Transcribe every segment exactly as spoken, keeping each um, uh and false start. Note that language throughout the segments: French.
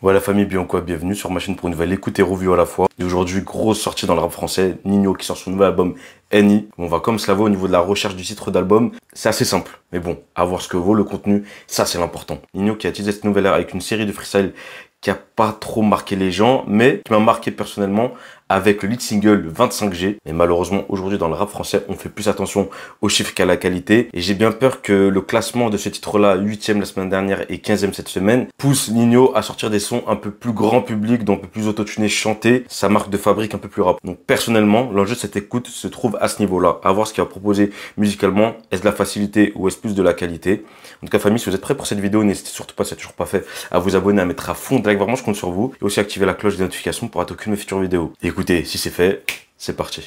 Ouais la famille, bien quoi, bienvenue sur ma chaîne pour une nouvelle écoute et review à la fois. Et aujourd'hui, grosse sortie dans le rap français, Ninho qui sort son nouvel album Henny. On va comme cela va au niveau de la recherche du titre d'album, c'est assez simple. Mais bon, à voir ce que vaut le contenu, ça c'est l'important. Ninho qui a utilisé cette nouvelle ère avec une série de freestyle qui a pas trop marqué les gens, mais qui m'a marqué personnellement avec le lead single vingt-cinq G. Mais malheureusement, aujourd'hui, dans le rap français, on fait plus attention aux chiffres qu'à la qualité. Et j'ai bien peur que le classement de ce titre-là, huitième la semaine dernière et quinzième cette semaine, pousse Ninho à sortir des sons un peu plus grand public, donc un peu plus autotunés, chantés, sa marque de fabrique un peu plus rap. Donc personnellement, l'enjeu de cette écoute se trouve à ce niveau-là. À voir ce qu'il va proposer musicalement. Est-ce de la facilité ou est-ce plus de la qualité? En tout cas, famille, si vous êtes prêts pour cette vidéo, n'hésitez surtout pas, si ce n'est toujours pas fait, à vous abonner, à mettre à fond de like. Vraiment, je compte sur vous. Et aussi activer la cloche des notifications pour rater aucune de mes futures vidéos. Et écoutez, si c'est fait, c'est parti.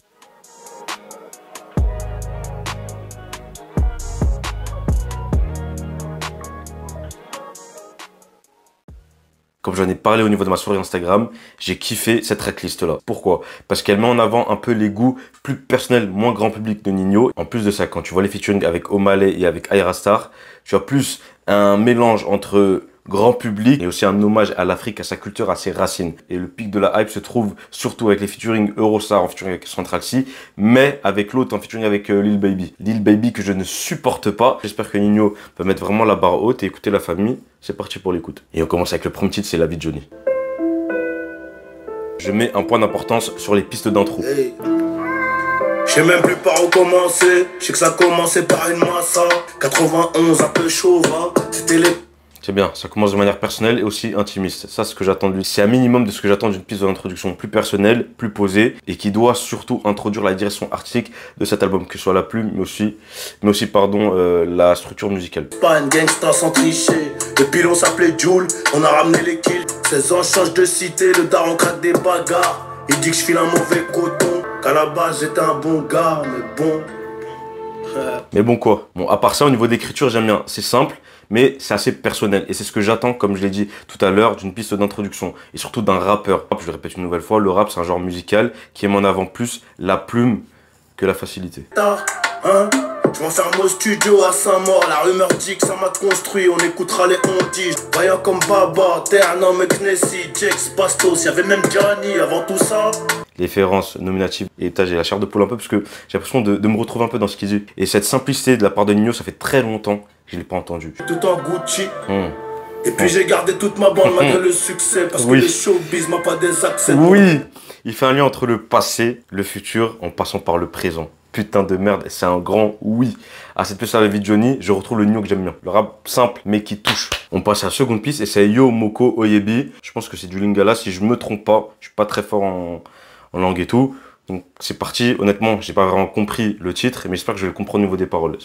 Comme j'en ai parlé au niveau de ma soirée Instagram, j'ai kiffé cette tracklist là. Pourquoi? Parce qu'elle met en avant un peu les goûts plus personnels, moins grand public de Ninho. En plus de ça, quand tu vois les featuring avec Omalay et avec Ayra Starr, tu as plus un mélange entre grand public et aussi un hommage à l'Afrique, à sa culture, à ses racines. Et le pic de la hype se trouve surtout avec les featuring Eurostar en featuring avec Central C, mais avec l'autre en featuring avec euh, Lil Baby. Lil Baby que je ne supporte pas. J'espère que Ninho peut mettre vraiment la barre haute et écouter la famille. C'est parti pour l'écoute. Et on commence avec le premier titre, c'est La vie de Johnny. Je mets un point d'importance sur les pistes d'intro. Hey. Je sais même plus par où commencer. Je sais que ça a commencé par une massa. quatre-vingt-onze, un peu chaud, va. C'était les... C'est bien, ça commence de manière personnelle et aussi intimiste. Ça, c'est ce que j'attends de lui. C'est un minimum de ce que j'attends d'une piste d'introduction plus personnelle, plus posée et qui doit surtout introduire la direction artistique de cet album, que ce soit la plume, mais aussi, mais aussi pardon, euh, la structure musicale. Pas une gangsta sans tricher. Depuis l'on s'appelait Jules, on a ramené les kills. seize ans, change de cité, le daron craque des bagarres. Il dit que je file un mauvais coton, qu'à la base j'étais un bon gars, mais bon. Mais bon quoi. Bon, à part ça, au niveau d'écriture, j'aime bien. C'est simple, mais c'est assez personnel. Et c'est ce que j'attends, comme je l'ai dit tout à l'heure, d'une piste d'introduction. Et surtout d'un rappeur. Je le répète une nouvelle fois, le rap, c'est un genre musical qui met en avant plus la plume que la facilité. Hein, je m'enferme au studio à Saint-Maur. La rumeur dit que ça m'a construit. On écoutera les ontiges. Voyant comme Baba, Ternan, Meknessi, Jex, Bastos. Y'avait même Johnny avant tout ça. Les références nominatives. Et putain, j'ai la chair de poule un peu parce que j'ai l'impression de, de me retrouver un peu dans ce qu'il dit. Et cette simplicité de la part de Ninho, ça fait très longtemps que je ne l'ai pas entendu. Tout en Gucci. Mmh. Et puis mmh. j'ai gardé toute ma bande malgré le succès. Parce oui. que les showbiz m'a pas des accès. Oui. Il fait un lien entre le passé, le futur, en passant par le présent. Putain de merde, c'est un grand oui. À cette pièce à La vie de Johnny, je retrouve le Ninho que j'aime bien. Le rap simple, mais qui touche. On passe à la seconde piste et c'est Yo Moko Oyebi. Je pense que c'est du Lingala, si je me trompe pas. Je suis pas très fort en, en langue et tout. Donc c'est parti. Honnêtement, j'ai pas vraiment compris le titre, mais j'espère que je vais le comprendre au niveau des paroles.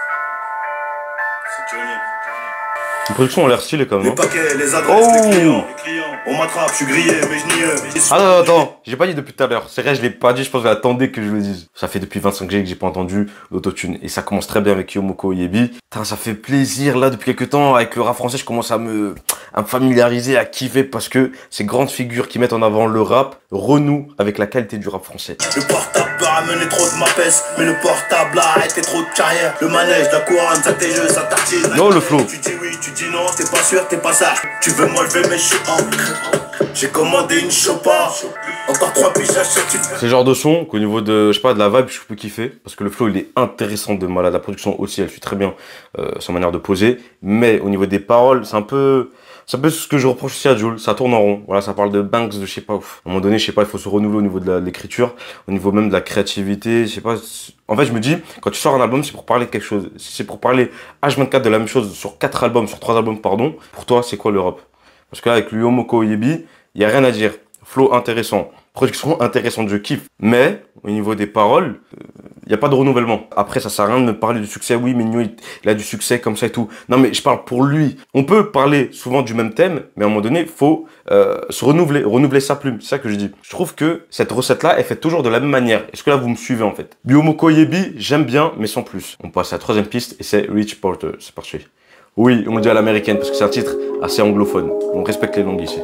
C'est Johnny. La production a l'air stylée quand même. Les paquets, les adresses, oh les clients. On m'attrape, je suis grillé, mais je nie. Ah non, attends, j'ai pas dit depuis tout à l'heure. C'est vrai, je l'ai pas dit, je pense que j'attendais que je le dise. Ça fait depuis vingt-cinq G que j'ai pas entendu l'autotune. Et ça commence très bien avec Yo Moko Oyebi. Ça fait plaisir là depuis quelques temps. Avec le rap français, je commence à me, à me familiariser, à kiffer parce que ces grandes figures qui mettent en avant le rap renouent avec la qualité du rap français. Le portable peut ramener trop de ma peste, mais le portable a arrêté trop de carrière. Le manège, la couronne, ça tes jeux, ça tartine. Non, le flow. Tu dis oui, tu dis non, t'es pas sûr, t'es pas sage. Tu veux m'enlever, mais je suis en. J'ai commandé une chopa. Encore trois piges, j'achète. C'est le genre de son qu'au niveau de, je sais pas, de la vibe, je peux kiffer. Parce que le flow, il est intéressant de malade. La production aussi, elle suit très bien euh, sa manière de poser. Mais au niveau des paroles, c'est un peu... C'est un peu ce que je reproche aussi à Jules, ça tourne en rond. Voilà, ça parle de Banks, de je sais pas. Ouf. À un moment donné, je sais pas, il faut se renouveler au niveau de l'écriture, au niveau même de la créativité, je sais pas. En fait, je me dis, quand tu sors un album, c'est pour parler de quelque chose. Si c'est pour parler H vingt-quatre de la même chose sur quatre albums, sur trois albums, pardon, pour toi, c'est quoi l'Europe? Parce que là, avec Yo Moko Oyebi, il n'y a rien à dire. Flow intéressant, production intéressante, je kiffe. Mais, au niveau des paroles, il euh, n'y a pas de renouvellement. Après, ça sert à rien de me parler du succès. Oui, mais Ninho, il, il a du succès comme ça et tout. Non, mais je parle pour lui. On peut parler souvent du même thème, mais à un moment donné, il faut euh, se renouveler, renouveler sa plume. C'est ça que je dis. Je trouve que cette recette-là est faite toujours de la même manière. Est-ce que là, vous me suivez en fait? Yo Moko Oyebi, j'aime bien, mais sans plus. On passe à la troisième piste et c'est Rich Porter. C'est parti. Oui, on dit à l'américaine parce que c'est un titre assez anglophone. On respecte les langues ici.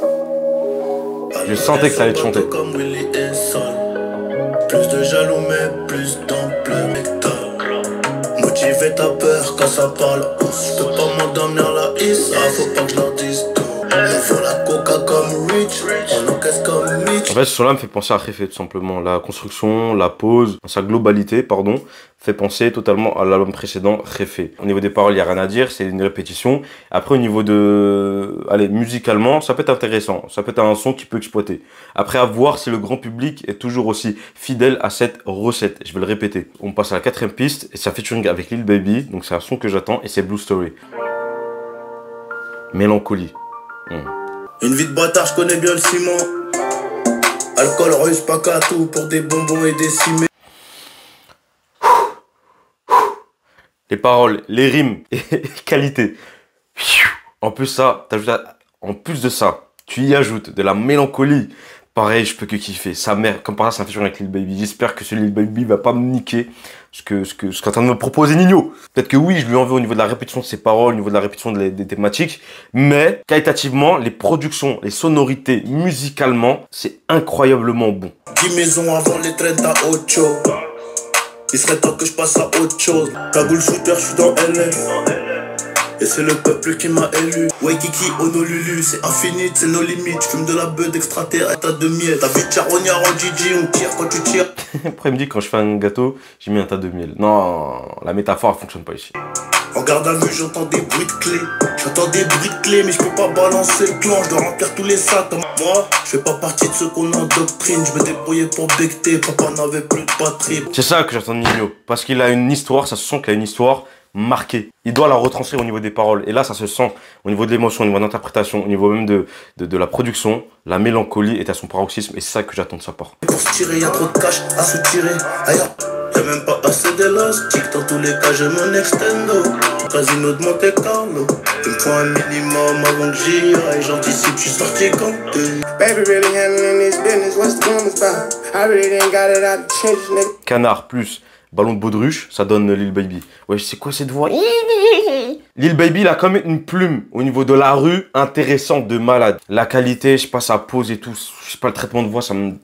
Je sentais que ça allait te chanter. Comme Willy et Sol. Plus de jaloux mais plus d'ampleur. Motiver ta peur quand ça parle. Je peux pas m'endormir la hisse. Ah, faut pas que je leur dise tout. rich, on encaisse comme Mitch. En fait, ce son-là me fait penser à Réfé, tout simplement. La construction, la pose, dans sa globalité, pardon, fait penser totalement à l'album précédent, Réfé. Au niveau des paroles, il n'y a rien à dire, c'est une répétition. Après, au niveau de... Allez, musicalement, ça peut être intéressant. Ça peut être un son qui peut exploiter. Après, à voir si le grand public est toujours aussi fidèle à cette recette. Je vais le répéter. On passe à la quatrième piste, et c'est un featuring avec Lil Baby. Donc, c'est un son que j'attends, et c'est Blue Story. Mélancolie. Mmh. Une vie de bâtard, je connais bien le ciment. Alcool russe, pas qu'à tout pour des bonbons et des cimets. Les paroles, les rimes et qualité. En plus ça, t'ajoutes à... en plus de ça, tu y ajoutes de la mélancolie. Pareil, je peux que kiffer. Sa mère, comme par là, c'est un featuring avec Lil Baby. J'espère que ce Lil Baby va pas me niquer ce que ce que ce qu'est en train de me proposer Nino. Peut-être que oui, je lui en veux au niveau de la répétition de ses paroles, au niveau de la répétition des, des thématiques, mais qualitativement, les productions, les sonorités, musicalement, c'est incroyablement bon. dix maisons avant les trente à Ocho. Il serait temps que je passe à autre chose. Cagoule shooter, je suis dans L A. Et c'est le peuple qui m'a élu. Waikiki, Honolulu, c'est infini, c'est nos limites. Je fume de la beuh d'extraterrestre à de miel. Ta vie de charognard en Gigi, on tire quand tu tires. Après, il me dit quand je fais un gâteau, j'ai mis un tas de miel. Non, la métaphore, elle fonctionne pas ici. En garde à vue, j'entends des bruits de clés. J'entends des bruits de clés, mais je peux pas balancer le clan. Je dois remplir tous les sacs. Moi, je fais pas partie de ceux qu'on endoctrine. Je me débrouillais pour becter. Papa n'avait plus de patrie. C'est ça que j'entends de Nino. Parce qu'il a une histoire, ça se sent qu'il a une histoire marquée. Il doit la retranscrire au niveau des paroles. Et là, ça se sent au niveau de l'émotion, au niveau de l'interprétation, au niveau même de, de, de la production. La mélancolie est à son paroxysme et c'est ça que j'attends de sa part. Pour se tirer, y'a trop de cash à se tirer. Ailleurs, y'a même pas assez d'élastique. Dans tous les cas, j'ai mon extendo. Casino de Monte Carlo. Il me faut un minimum avant que j'y aille. J'anticipe, je suis sorti quand t'es. Baby really handling this business, what's the rumors about? I really didn't got it out the trenches, nigga. Canard plus ballon de baudruche, ça donne Lil Baby. Ouais, c'est quoi cette voix? Lil Baby, il a quand même une plume au niveau de la rue intéressante de malade. La qualité, je sais pas, sa pose et tout, je sais pas, le traitement de voix, ça me...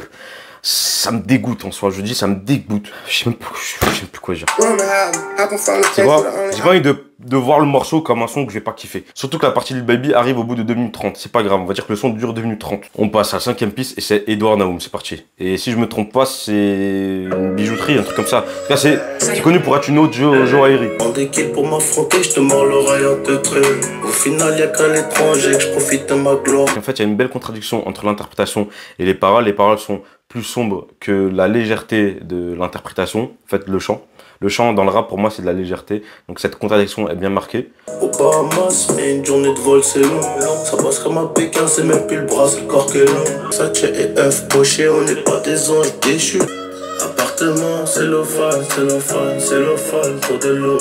Ça me dégoûte en soi, je dis ça me dégoûte. Je sais même plus, je sais même plus quoi dire. C'est quoi? J'ai pas envie de, de voir le morceau comme un son que je vais pas kiffer. Surtout que la partie de Lil Baby arrive au bout de deux minutes trente. C'est pas grave, on va dire que le son dure deux minutes trente. On passe à la cinquième piste et c'est Edouard Naoum, c'est parti. Et si je me trompe pas, c'est une bijouterie, un truc comme ça. En tout cas, c'est connu pour être une autre joaillerie. En déquille pour m'affronter, je te mords l'oreille en te trait. Au final, y'a qu'à l'étranger que je profite de ma gloire. En fait, il y a une belle contradiction entre l'interprétation et les paroles. Les paroles sont plus sombres que la légèreté de l'interprétation. En fait, le chant. Le chant dans le rap, pour moi, c'est de la légèreté. Donc cette contradiction est bien marquée. Au Bahamas, mais une journée de vol, c'est long. Ça passe comme un Pékin, c'est même plus le bras, c'est le corps qui est long. Satché et œuf poché, on n'est pas des anges déchus. Appartement, cellophane, cellophane, cellophane, trop de l'eau.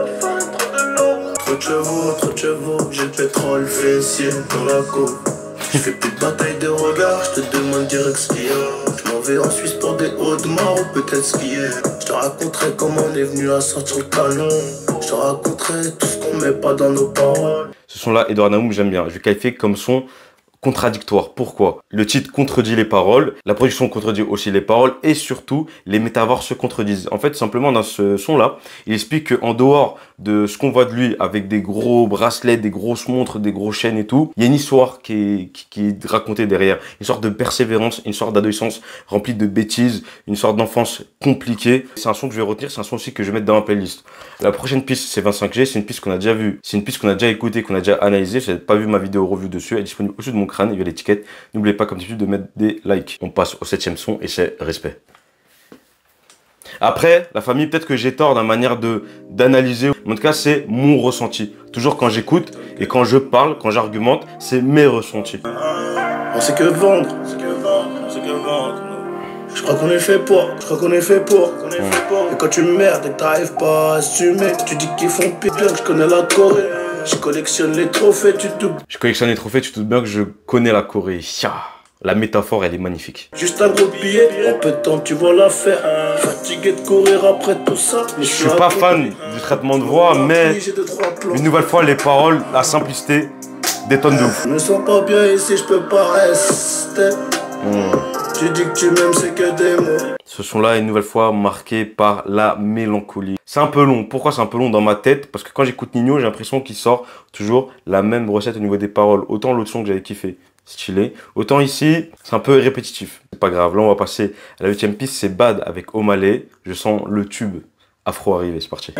Trop de chevaux, trop de chevaux, j'ai le pétrole fessier dans la coupe. Je fais plus de bataille de regard, je te demande direct ce qu'il y a. Je m'en vais en Suisse pour des hauts de mar ou peut-être skier. Je te raconterai comment on est venu à sortir le canon. Je te raconterai tout ce qu'on met pas dans nos paroles. Ce son-là, Edouard Naoum, j'aime bien. Je vais qualifier comme son contradictoire. Pourquoi? Le titre contredit les paroles, la production contredit aussi les paroles et surtout, les métaphores se contredisent. En fait, simplement, dans ce son-là, il explique qu'en dehors de ce qu'on voit de lui avec des gros bracelets, des grosses montres, des grosses chaînes et tout, il y a une histoire qui est, qui, qui est racontée derrière. Une sorte de persévérance, une sorte d'adolescence remplie de bêtises, une sorte d'enfance compliquée. C'est un son que je vais retenir, c'est un son aussi que je vais mettre dans ma playlist. La prochaine piste, c'est vingt-cinq G, c'est une piste qu'on a déjà vue, c'est une piste qu'on a déjà écoutée, qu'on a déjà analysée. Si vous n'avez pas vu ma vidéo revue dessus, elle est disponible au-dessus de mon crâne, il y a l'étiquette. N'oubliez pas comme d'habitude de mettre des likes. On passe au septième son et c'est Respect. Après, la famille, peut-être que j'ai tort dans la manière de d'analyser. En tout cas, c'est mon ressenti. Toujours quand j'écoute et quand je parle, quand j'argumente, c'est mes ressentis. On sait que vendre, on sait que vendre, on sait que vendre. Je crois qu'on est fait pour, je crois qu'on est fait pour, qu'on est fait pour. Et quand tu merdes et que t'arrives pas à assumer, tu dis qu'ils font pire, que je connais la Corée. Je collectionne les trophées, tu te... Je collectionne les trophées, tu te doutes bien que je connais la Corée. La métaphore, elle est magnifique. Juste un gros billet, en peu de temps tu vois l'affaire. Fatigué de courir après tout ça. Je suis pas fan du traitement de voix, mais une nouvelle fois, les paroles, la simplicité, détonne de ouf. Je me sens pas bien ici, je peux pas rester. Mmh. Tu dis que tu m'aimes, c'est que des mots. Ce son-là est une nouvelle fois marqué par la mélancolie. C'est un peu long. Pourquoi c'est un peu long dans ma tête? Parce que quand j'écoute Nino, j'ai l'impression qu'il sort toujours la même recette au niveau des paroles. Autant l'autre son que j'avais kiffé, stylé. Autant ici, c'est un peu répétitif. C'est pas grave. Là, on va passer à la huitième piste, c'est Bad avec Omalé. Je sens le tube afro arriver, c'est parti.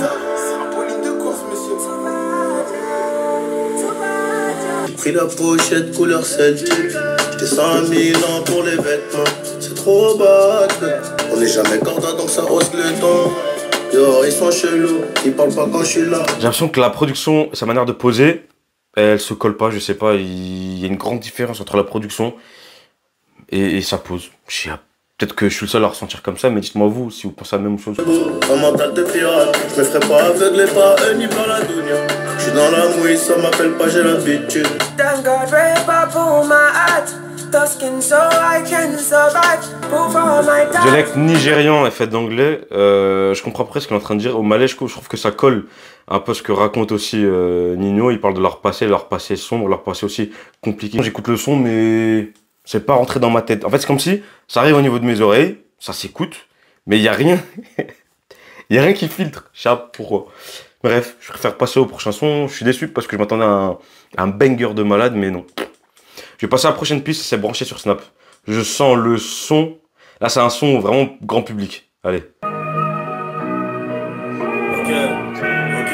J'ai pris la pochette couleur celtique. J'étais cinq mille ans pour les vêtements. C'est trop bad. On n'est jamais corda donc ça hausse le ton. Yo, ils sont chelous, ils parlent pas quand je suis là. J'ai l'impression que la production, sa manière de poser, elle se colle pas, je sais pas. Il y a une grande différence entre la production et, et sa pose. Je sais pas. Peut-être que je suis le seul à ressentir comme ça, mais dites-moi vous si vous pensez à la même chose. Un mental de pirate, je me ferai pas aveugler par eux ni par la dounia. Je suis dans la mouille, ça m'appelle pas, j'ai l'habitude. Dialecte nigérian et fait d'anglais, euh, je comprends presque ce qu'il est en train de dire. Au Malais, je trouve que ça colle un peu ce que raconte aussi euh, Nino. Il parle de leur passé, leur passé sombre, leur passé aussi compliqué. J'écoute le son, mais c'est pas rentré dans ma tête. En fait, c'est comme si ça arrive au niveau de mes oreilles, ça s'écoute, mais il y a rien. Il y a rien qui filtre. Je sais pas pourquoi. Bref, je préfère passer aux prochaines sons. Je suis déçu parce que je m'attendais à un, à un banger de malade, mais non. Je vais passer à la prochaine piste, c'est branché sur Snap. Je sens le son. Là, c'est un son vraiment grand public. Allez. Ok, ok.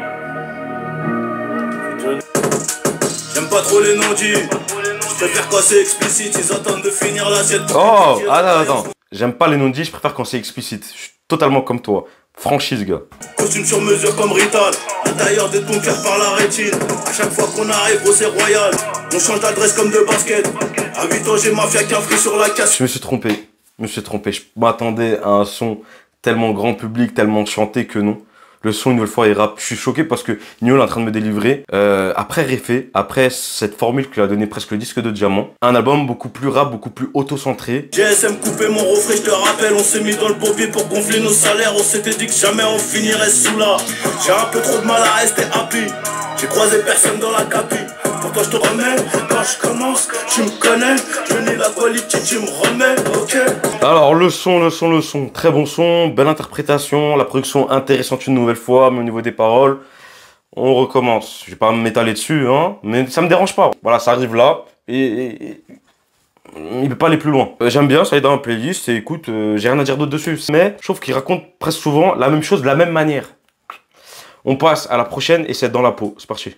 J'aime pas trop les non-dits. Je préfère quand c'est explicite. Ils attendent de finir l'assiette. Oh, attends, attends. J'aime pas les non-dits, je préfère quand c'est explicite. Je suis totalement comme toi. Franchise, gars. Costume sur mesure comme Rital. L'intérieur de ton cœur par la rétine. À chaque fois qu'on arrive, oh, c'est royal. On change d'adresse comme de basket. À huit ans, j'ai mafia qui a pris sur la casse. Je me suis trompé. Je me suis trompé. Je m'attendais à un son tellement grand public, tellement chanté que non. Le son, une nouvelle fois, il rappe. Je suis choqué parce que Nino est en train de me délivrer. Euh, après Réfé, après cette formule qui lui a donné presque le disque de diamant, un album beaucoup plus rap, beaucoup plus auto-centré. G S M coupé mon refrain, je te rappelle. On s'est mis dans le pompier pour gonfler nos salaires. On s'était dit que jamais on finirait sous là. J'ai un peu trop de mal à rester happy. J'ai croisé personne dans la capi. Pour toi je te remets, quand je commence, tu me connais. Je n'ai la qualité, tu me remets, ok. Alors le son, le son, le son, très bon son, belle interprétation, la production intéressante une nouvelle fois, mais au niveau des paroles, on recommence. Je vais pas m'étaler dessus, hein, mais ça me dérange pas. Voilà, ça arrive là, et, et, et il peut pas aller plus loin. Euh, J'aime bien, ça est dans la playlist, et écoute, euh, j'ai rien à dire d'autre dessus. Mais je trouve qu'il raconte presque souvent la même chose de la même manière. On passe à la prochaine, et c'est dans la peau, c'est parti.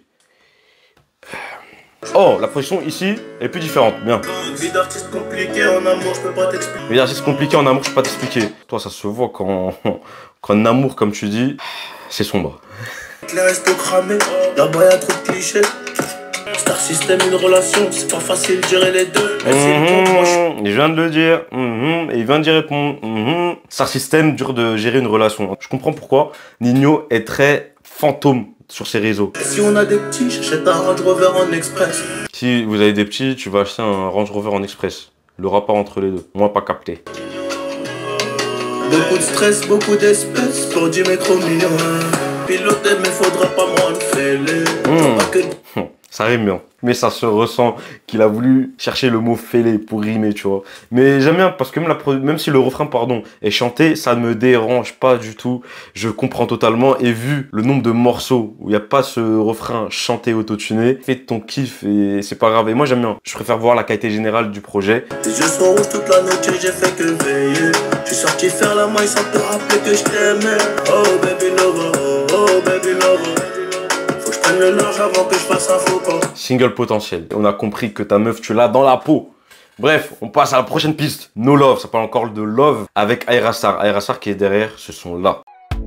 Oh, la production ici est plus différente, bien. Vie d'artiste compliqué en amour, je peux pas t'expliquer. Vie d'artiste compliqué en amour, je peux pas t'expliquer. Toi, ça se voit quand, qu'en amour, comme tu dis, c'est sombre. Les restos cramés, là-bas y'a trop de clichés. Star System, une relation, c'est pas facile de gérer les deux. Mmh, je... je viens de le dire, mmh, et il vient d'y répondre. Mmh. Star System, dur de gérer une relation. Je comprends pourquoi Nino est très fantôme sur ses réseaux. Si on a des petits, j'achète un Range Rover en express. Si vous avez des petits, tu vas acheter un Range Rover en express. Le rapport entre les deux, moi pas capté. Beaucoup de stress, beaucoup d'espèces pour dix métros millions. Piloter, mais faudra pas me rendre fêlé. Mmh. Ça rime bien. Mais ça se ressent qu'il a voulu chercher le mot fêlé pour rimer, tu vois. Mais j'aime bien parce que même, la, même si le refrain, pardon, est chanté, ça ne me dérange pas du tout. Je comprends totalement. Et vu le nombre de morceaux où il n'y a pas ce refrain chanté autotuné, fais ton kiff et c'est pas grave. Et moi, j'aime bien. Je préfère voir la qualité générale du projet. Tes yeux sont rouges toute la nuit, j'ai fait que veiller. Je suis sorti faire la maille sans te rappeler que je t'aimais. Oh baby lover, oh, oh baby lover. Le large avant que je fasse un faux pas. Single potentiel. On a compris que ta meuf, tu l'as dans la peau. Bref, on passe à la prochaine piste. No Love, ça parle encore de Love avec Aerastar. Aerastar qui est derrière ce son-là.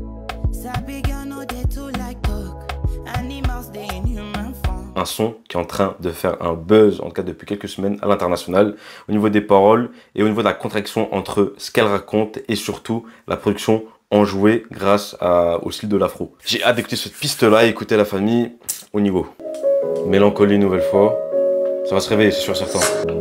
Un son qui est en train de faire un buzz, en tout cas depuis quelques semaines, à l'international, au niveau des paroles et au niveau de la contraction entre ce qu'elle raconte et surtout la production enjouée grâce à, au style de l'afro. J'ai hâte d'écouter cette piste-là et écouter la famille au niveau. Mélancolie une nouvelle fois. Ça va se réveiller, c'est sûr certain.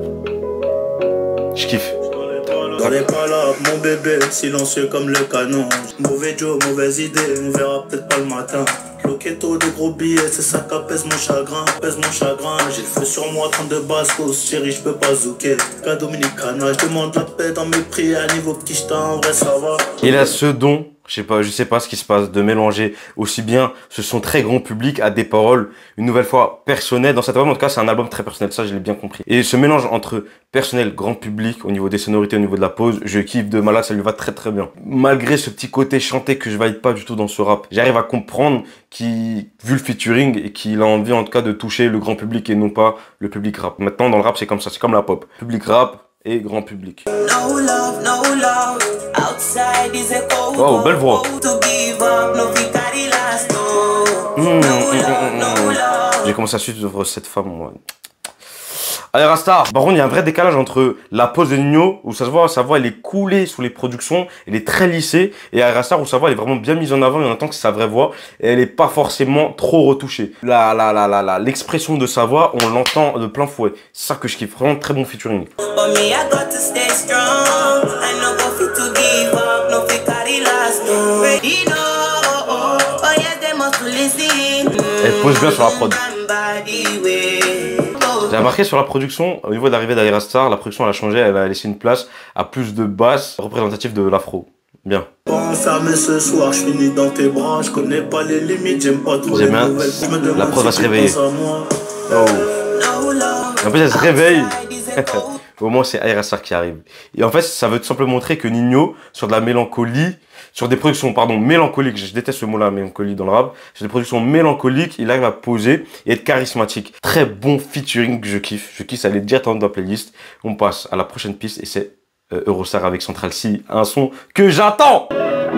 Je kiffe. Dans les palabres, mon bébé, silencieux comme le canon. Mauvais Joe, mauvaise idée, on verra peut-être pas le matin. Loquetto de gros billets, c'est ça qu'apaise mon chagrin, apaise mon chagrin. J'ai le feu sur moi, trente-deux bastos, chérie, je peux pas zouker. Cas Dominicana, je demande la paix dans mes prières, niveau petit, en vrai ça va. Il a ce don Je sais pas, je sais pas ce qui se passe de mélanger aussi bien ce son très grand public à des paroles une nouvelle fois personnelles. Dans cet album, en tout cas, c'est un album très personnel, ça je l'ai bien compris. Et ce mélange entre personnel, grand public, au niveau des sonorités, au niveau de la pause, je kiffe de malade, ça lui va très très bien. Malgré ce petit côté chanté que je valide pas du tout dans ce rap, j'arrive à comprendre qu'il, vu le featuring, et qu'il a envie en tout cas de toucher le grand public et non pas le public rap. Maintenant, dans le rap, c'est comme ça, c'est comme la pop. Public rap et grand public. No love, no love. Outside is a cold, oh, belle voix. Mmh, mmh, mmh. J'ai commencé à suivre cette femme, moi. Allez, Rasta. Par contre, il y a un vrai décalage entre la pose de Nino, où ça se voit, sa voix, elle est coulée sous les productions, elle est très lissée, et à Rasta, où sa voix, elle est vraiment bien mise en avant, et on entend que c'est sa vraie voix, et elle est pas forcément trop retouchée. La, la, la, la, la, l'expression de sa voix, on l'entend de plein fouet. C'est ça que je kiffe. Vraiment très bon featuring. Elle pose bien sur la prod. J'ai remarqué sur la production, au niveau de l'arrivée d'Ayra Starr, la production elle a changé, elle a laissé une place à plus de basses représentatives de l'afro. Bien. Enfermé ce soir, je finis dans tes bras, je connais pas les limites, j'aime pas tous les nouvelles. La prod va se réveiller. Oh. En plus elle se réveille. Au moins c'est Ayra Starr qui arrive. Et en fait ça veut tout simplement montrer que Nino, sur de la mélancolie, sur des productions pardon mélancoliques, je déteste ce mot-là, mélancolie dans le rap, sur des productions mélancoliques, il arrive à poser et être charismatique. Très bon featuring que je kiffe, je kiffe, ça allait direct dans la playlist. On passe à la prochaine piste et c'est euh, Eurostar avec Central C, un son que j'attends.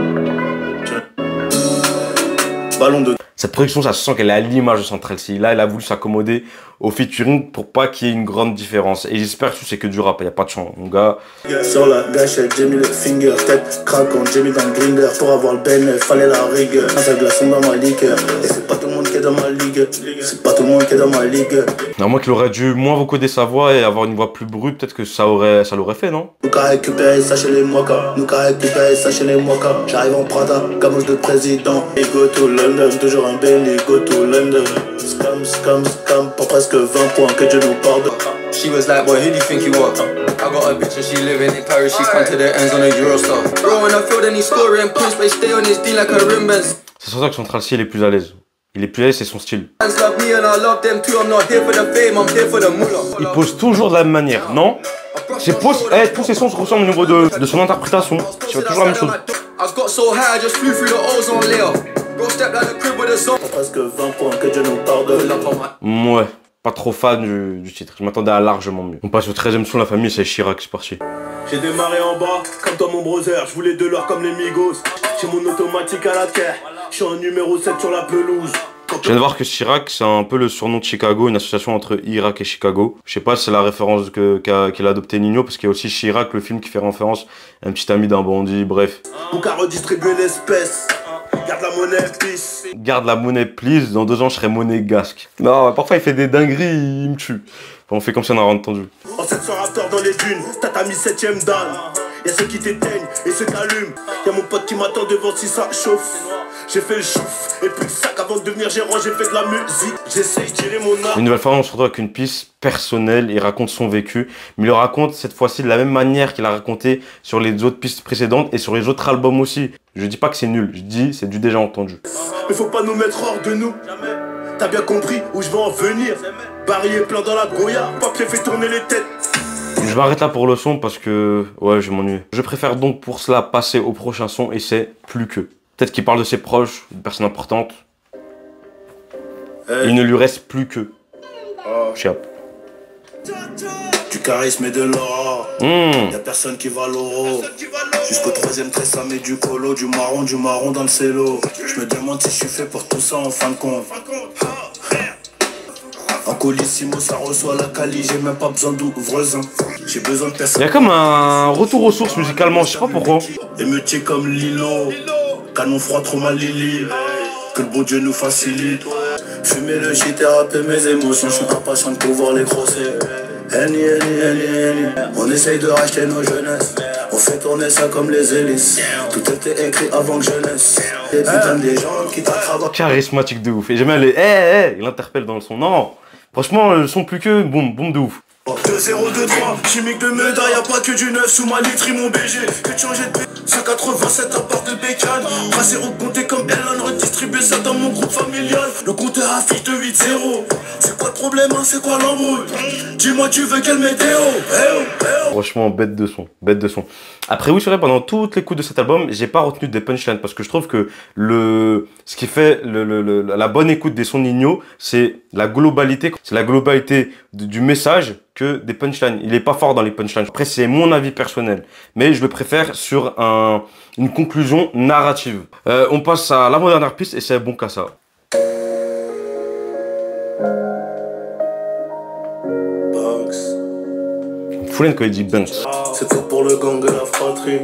Ballon de... Cette production, ça se sent qu'elle est à l'image de Central C. Là, elle a voulu s'accommoder au featuring pour pas qu'il y ait une grande différence. Et j'espère que c'est que du rap, il n'y a pas de chant, mon gars. Sur la gâchette, j'ai mis le finger, tête craquant, j'ai mis dans le grinder. Pour avoir le bénéfice, fallait la rigueur. Un seul glaçon dans ma ligue. Et c'est pas tout le monde qui est dans ma ligue. C'est pas tout le monde qui est dans ma ligue. Non, moi qu'il aurait dû moins vocoder sa voix et avoir une voix plus brute, peut-être que ça aurait, ça l'aurait fait, non? Nous qu'à récupérer ça chez les mokas. Nous qu'à récupérer ça chez les mokas. J'arrive en Prada, camoche de président. Et go to London, toujours un béni, go to London. Scam, scam, scam, pour presque vingt points, que Dieu nous pardonne. She was like, boy, who do you think you are? I got a bitch and she living in Paris, she come to the ends on a Eurostar. Bro, when I feel then he's scoring, Prince, but stay on his D like a ribbons. C'est sur ça que Central C, il est plus à l'aise. Il est plus à l'aise, c'est son style. Il pose toujours de la même manière, non? C'est pose, eh, tous ces sons se ressemblent au niveau de, de son interprétation. Tu vois toujours la même chose. Presque vingt points, que Dieu nous pardonne. Ouais, pas trop fan du, du titre. Je m'attendais à largement mieux. On passe au treizième son, la famille, c'est Chirac, c'est parti. J'ai démarré en bas, comme toi mon brother. Je voulais de l'or comme les Migos. J'ai mon automatique à la terre. Je suis en numéro sept sur la pelouse. Je viens de voir que Chirac, c'est un peu le surnom de Chicago, une association entre Irak et Chicago. Je sais pas si c'est la référence que, qu'a, qu'il a adopté Nino, parce qu'il y a aussi Chirac, le film qui fait référence à un petit ami d'un bandit, bref. Ou qu'à redistribuer l'espèce. Garde la monnaie, please. Garde la monnaie, please. Dans deux ans, je serai monégasque. Non, parfois, il fait des dingueries, il me tue. Enfin, on fait comme si on a rien entendu. En sept cents raptors dans les dunes, tatami septième dan. Y'a ceux qui t'éteignent et ceux qui allument. Y'a mon pote qui m'attend devant si ça chauffe. J'ai fait le chouf et plus de sac avant de devenir gérant, j'ai fait de la musique. J'essaye de tirer mon art. Une nouvelle fois, on se retrouve avec une piste personnelle. Il raconte son vécu, mais il le raconte cette fois-ci de la même manière qu'il a raconté sur les autres pistes précédentes et sur les autres albums aussi. Je dis pas que c'est nul, je dis c'est du déjà entendu. Mais faut pas nous mettre hors de nous. T'as bien compris où je vais en venir. Barry est plein dans la Goya, papier fait tourner les têtes. Je m'arrête là pour le son parce que ouais, je m'ennuie. Je préfère donc pour cela passer au prochain son et c'est Plus que. Peut-être qu'il parle de ses proches, une personne importante. Hey. Il ne lui reste plus que. Oh. Chiap. Du charisme et de l'aura. Mmh. Y'a personne qui va l'euro. Jusqu'au troisième trait, ça met du colo, du marron, du marron dans le cello. Je me demande si je suis fait pour tout ça en fin de compte. En colissimo, ça reçoit la cali, j'ai même pas besoin d'ouvreuse. J'ai besoin de personne. Il y a comme un retour aux sources musicalement, je sais pas pourquoi. Émeutier comme Lilo. Canon froid, trop mal Lily. Que le bon Dieu nous facilite. Fumer le shit et rapper mes émotions. Je suis impatient de pouvoir les crosser. Henny, Henny, Henny, Henny. On essaye de racheter nos jeunesses. On fait tourner ça comme les hélices. Tout était écrit avant que je naisse. Et putain des gens qui t'attrapent. Charismatique de ouf. Et j'aime bien les. Eh, eh, il interpelle dans le son. Non, franchement, le son plus que. Boum, boum de ouf. deux zéro deux trois, chimique de médaille, y'a pas que du neuf sous ma litre, mon B G. Que de changer de B, cent quatre-vingt-sept à part de bécane. Pas zéro compté comme Elan, redistribuer ça dans mon groupe familial. Le compteur affiche de huit zéro. C'est quoi le problème, hein, c'est quoi l'embrouille? Dis-moi, tu veux quelle météo? Hey oh, hey oh. Franchement, bête de son, bête de son. Après, oui, c'est vrai, pendant toute l'écoute de cet album, j'ai pas retenu des punchlines parce que je trouve que le, ce qui fait le, le, le, la bonne écoute des sons Ninho, c'est la globalité, c'est la globalité du message que des punchlines. Il est pas fort dans les punchlines. Après, c'est mon avis personnel, mais je le préfère sur un, une conclusion narrative. Euh, on passe à l'avant-dernière piste et c'est Bon Cassa. Foulen quand il dit Banks. C'est tout pour le gang de la fratrie.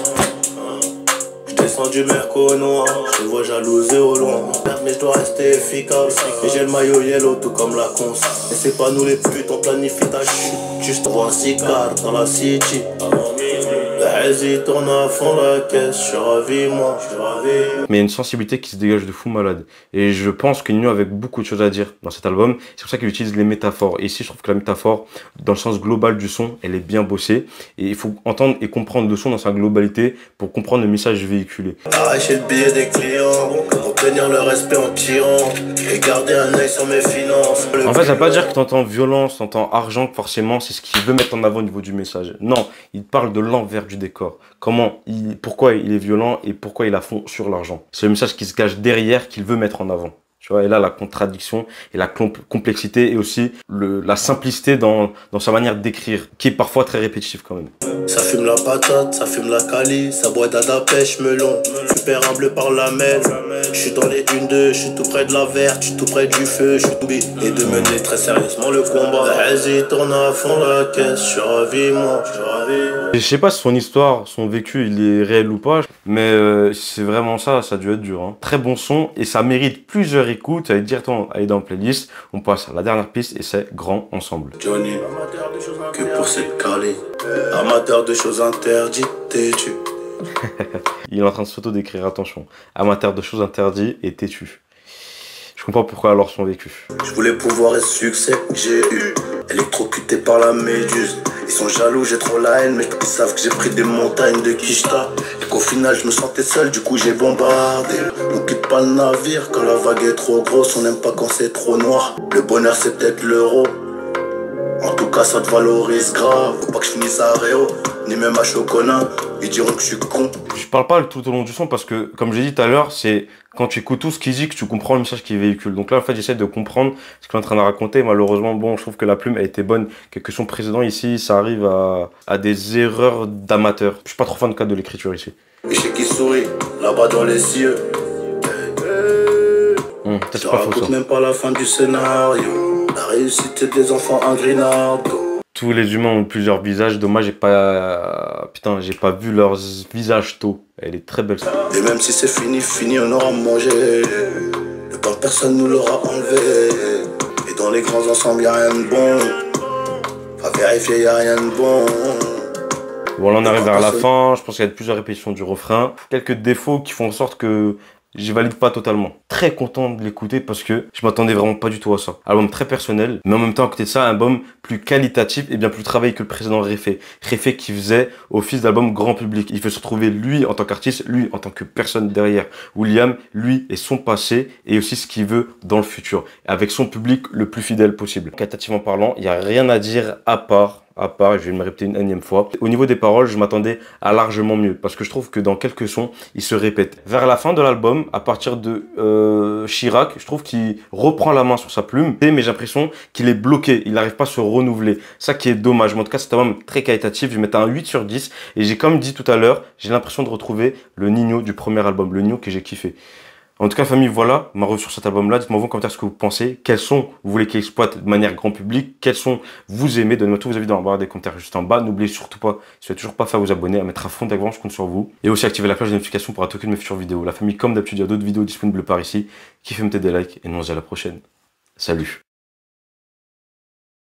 Je descends du Merco noir, je vois jalouser au loin. Mais je dois rester efficace. Et j'ai le maillot yellow tout comme la cons. Et c'est pas nous les putes, on planifie ta chute. Juste voir un cigare dans la city. Vas-y, tourne à fond la caisse, je suis ravi, moi, je suis ravi. Mais il y a une sensibilité qui se dégage de fou malade. Et je pense que Ninho avait beaucoup de choses à dire dans cet album. C'est pour ça qu'il utilise les métaphores. Et ici, je trouve que la métaphore, dans le sens global du son, elle est bien bossée. Et il faut entendre et comprendre le son dans sa globalité pour comprendre le message véhiculé. Arracher le billet des clients, obtenir le respect en tirant, et garder un œil sur mes finances. En fait, ça veut pas dire que tu entends violence, tu entends argent, que forcément, c'est ce qu'il veut mettre en avant au niveau du message. Non, il parle de l'envers du décor. Comment il, pourquoi il est violent et pourquoi il a fond sur l'argent. C'est le message qui se cache derrière qu'il veut mettre en avant. Tu vois, et là, la contradiction et la complexité et aussi le, la simplicité dans, dans sa manière d'écrire, qui est parfois très répétitive quand même. Ça fume la patate, ça fume la cali, ça boit d'ada pêche melon. Super humble par la mêle, je suis dans les une deux, je suis tout près de la verte, je suis tout près du feu, je suis tout big. Et de mener très sérieusement le combat. Vas-y, tourne à fond la caisse, je suis ravi, moi, je suis ravi. Je sais pas si son histoire, son vécu, il est réel ou pas, mais euh, c'est vraiment ça, ça a dû être dur. Hein. Très bon son et ça mérite plusieurs écoutes. Allez directement aller dans la playlist. On passe à la dernière piste et c'est Grand Ensemble. Johnny, que pour cette calée, amateur de choses interdites, t'es-tu? Il est en train de s'auto-décrire, attention. Amateur de choses interdites et têtu. Je comprends pourquoi alors son vécu. Je voulais pouvoir et succès, j'ai eu. Électrocuté par la méduse. Ils sont jaloux, j'ai trop la haine, mais ils savent que j'ai pris des montagnes de Kishta. Et qu'au final, je me sentais seul, du coup j'ai bombardé. On quitte pas le navire quand la vague est trop grosse, on n'aime pas quand c'est trop noir. Le bonheur, c'est peut-être l'euro. En tout cas, ça te valorise grave. Faut pas que je finisse à Réo, ni même à Choconin. Ils diront que je suis con. Je parle pas tout au long du son parce que, comme j'ai dit tout à l'heure, c'est quand tu écoutes tout ce qu'il dit que tu comprends le message qu'il véhicule. Donc là, en fait, j'essaie de comprendre ce qu'il est en train de raconter. Malheureusement, bon, je trouve que la plume a été bonne. Quelques sons précédents ici, ça arrive à, à des erreurs d'amateurs. Je suis pas trop fan de cadre de l'écriture ici. Et chez qui sourit, là-bas dans les cieux. Hum, je raconte même pas la fin du scénario. La réussite des enfants en Grinardo. Tous les humains ont plusieurs visages. Dommage, j'ai pas, putain, j'ai pas vu leurs visages tôt. Elle est très belle. Et même si c'est fini, fini, on aura mangé. Le pain, personne nous l'aura enlevé. Et dans les grands ensembles, y'a rien de bon. Pas vérifier, y'a rien de bon. Bon, là, on arrive vers la fin. Je pense qu'il y a plusieurs répétitions du refrain. Quelques défauts qui font en sorte que je valide pas totalement. Très content de l'écouter parce que je m'attendais vraiment pas du tout à ça. Album très personnel, mais en même temps, à côté de ça, un album plus qualitatif et bien plus travaillé que le précédent Réfé. Réfé qui faisait office d'album grand public. Il fait se retrouver lui en tant qu'artiste, lui en tant que personne derrière. William, lui et son passé et aussi ce qu'il veut dans le futur. Avec son public le plus fidèle possible. Qualitativement parlant, il n'y a rien à dire à part à part, et je vais me répéter une énième fois. Au niveau des paroles, je m'attendais à largement mieux, parce que je trouve que dans quelques sons, ils se répètent. Vers la fin de l'album, à partir de euh, Chirac, je trouve qu'il reprend la main sur sa plume, mais j'ai l'impression qu'il est bloqué, il n'arrive pas à se renouveler. Ça qui est dommage, mais en tout cas, c'est un album très qualitatif, je vais mettre un huit sur dix, et j'ai comme dit tout à l'heure, j'ai l'impression de retrouver le Ninho du premier album, le Ninho que j'ai kiffé. En tout cas, famille, voilà ma revue sur cet album-là. Dites-moi vos commentaires ce que vous pensez. Quels sons vous voulez qu'il exploite de manière grand public? Quels sons vous aimez? Donnez-moi tous vos avis dans la barre des commentaires juste en bas. N'oubliez surtout pas, si vous n'êtes toujours pas fait, à vous abonner, à mettre à fond d'avant, je compte sur vous. Et aussi activer la cloche de notification pour rater aucune de mes futures vidéos. La famille, comme d'habitude, il y a d'autres vidéos disponibles par ici. Kiffez, mettez des likes et nous on se dit à la prochaine. Salut!